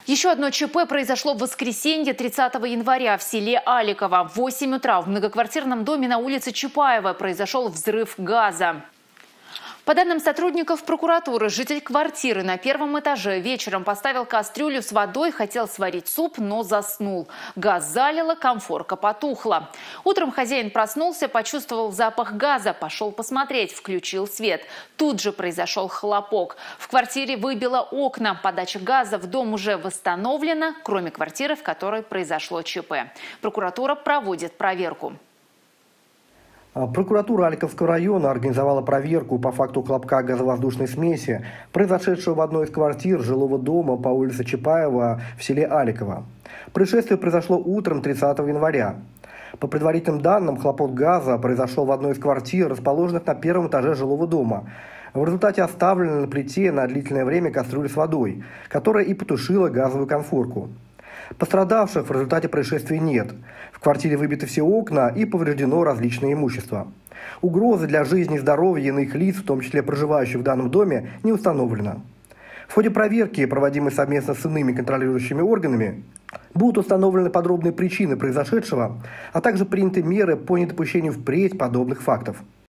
Еще одно ЧП произошло в воскресенье 30 января в селе Аликово. В 8 утра в многоквартирном доме на улице Чапаева произошел взрыв газа. По данным сотрудников прокуратуры, житель квартиры на первом этаже вечером поставил кастрюлю с водой, хотел сварить суп, но заснул. Газ залило, конфорка потухла. Утром хозяин проснулся, почувствовал запах газа, пошел посмотреть, включил свет. Тут же произошел хлопок. В квартире выбило окна. Подача газа в дом уже восстановлена, кроме квартиры, в которой произошло ЧП. Прокуратура проводит проверку. Прокуратура Аликовского района организовала проверку по факту хлопка газовоздушной смеси, произошедшего в одной из квартир жилого дома по улице Чапаева в селе Аликово. Происшествие произошло утром 30 января. По предварительным данным, хлопок газа произошел в одной из квартир, расположенных на первом этаже жилого дома. В результате оставленной на плите на длительное время кастрюля с водой, которая и потушила газовую конфорку. Пострадавших в результате происшествия нет. В квартире выбиты все окна и повреждено различное имущество. Угрозы для жизни и здоровья иных лиц, в том числе проживающих в данном доме, не установлено. В ходе проверки, проводимой совместно с иными контролирующими органами, будут установлены подробные причины произошедшего, а также приняты меры по недопущению впредь подобных фактов.